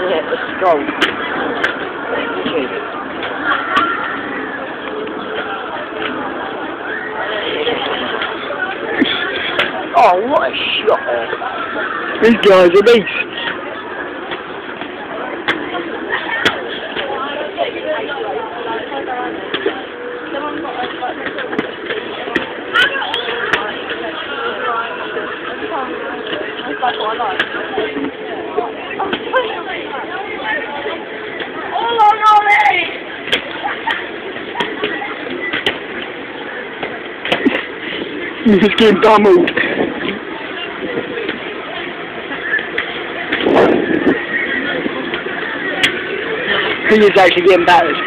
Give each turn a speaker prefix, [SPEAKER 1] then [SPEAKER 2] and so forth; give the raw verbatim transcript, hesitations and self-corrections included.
[SPEAKER 1] hit the skull. Oh, what a shot there.
[SPEAKER 2] These guys are beasts. He's just getting pummeled. He is actually getting battered.